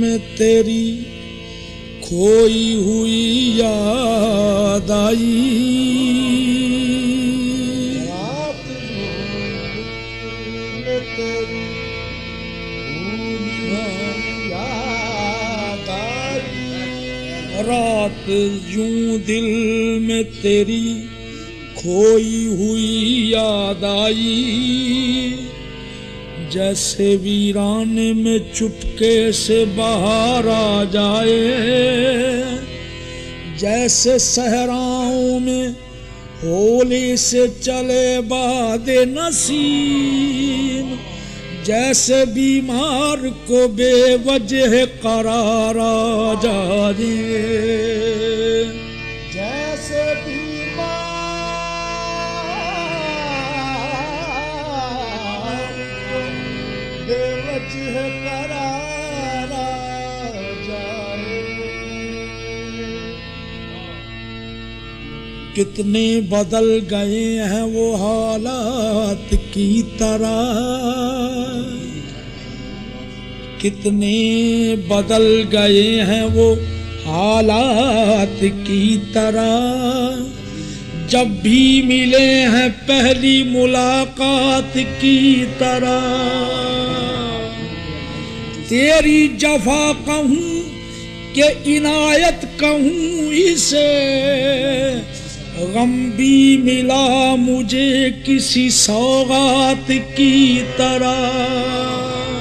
में तेरी खोई हुई याद आई। रात में तेरी याद आई। रात यूं दिल में तेरी खोई हुई याद आई। जैसे वीराने में चुपके से बाहर आ जाए, जैसे सहराओं में होली से चले बादे नसीम, जैसे बीमार को बेवजह करार आ जाए। जैसे बेवजह करार आ जाए। कितने बदल गए हैं वो हालात की तरह, कितने बदल गए हैं वो हालात की तरह। जब भी मिले हैं पहली मुलाकात की तरह। तेरी जफा कहूँ कि इनायत कहूँ इसे, गम भी मिला मुझे किसी सौगात की तरह।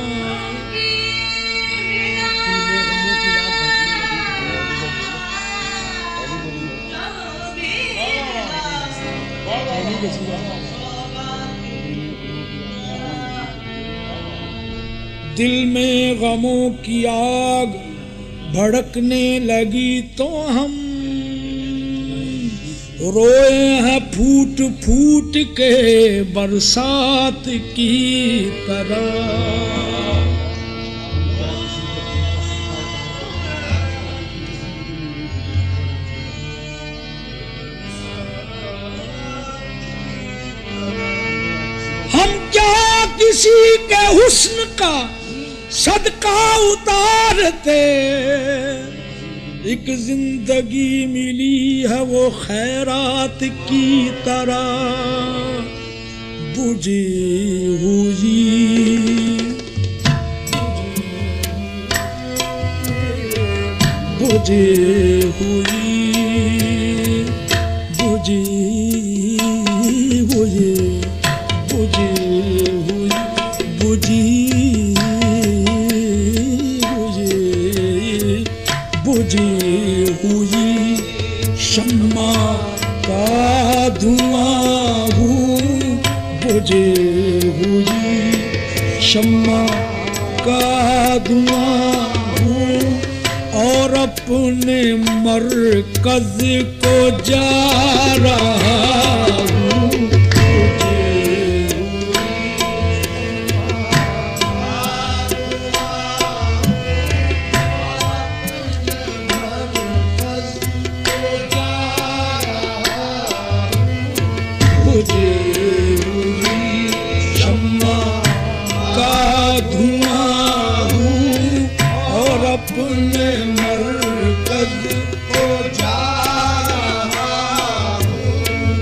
दिल में गमों की आग भड़कने लगी तो हम रोए हैं फूट फूट के बरसात की तरह। हम क्या किसी के हुस्न का सदका उतारते, एक जिंदगी मिली है वो खैरात की तरह। बुझी हुई बुझी हुई बुझी हुई बुझी हुई बुझी बुझी हुई शम्मा का धुआं हूँ। बुझी हुई शम्मा का धुआं हूँ और अपने मरकज को जा रहा हूँ। शम्मा का धुआं हूँ और अपने मरकज को जा रहा हूँ।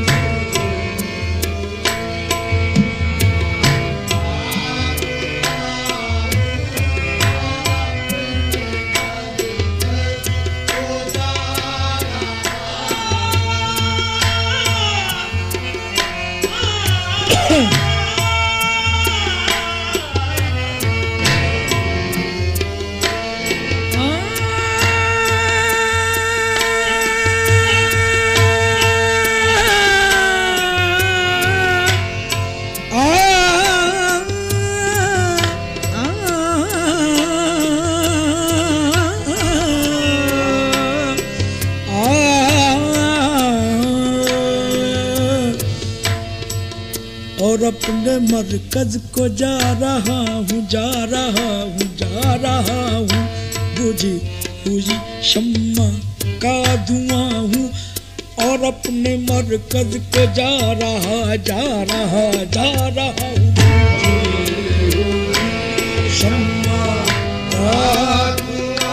और अपने मरकज को जा रहा हूँ, जा रहा हूँ, जा रहा हूँ। बुझी हुई शम्मा का धुआं हूँ और अपने मरकज को जा रहा हूँ। शम्मा का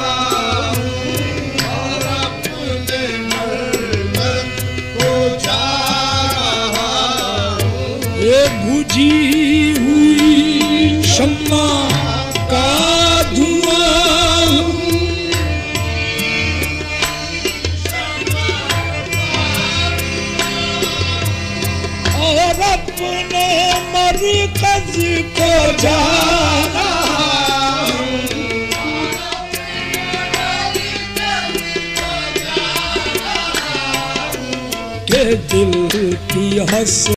के बुझी हुई शम्मा का धुआं और अपने मरकज को जाना के दिल की हंस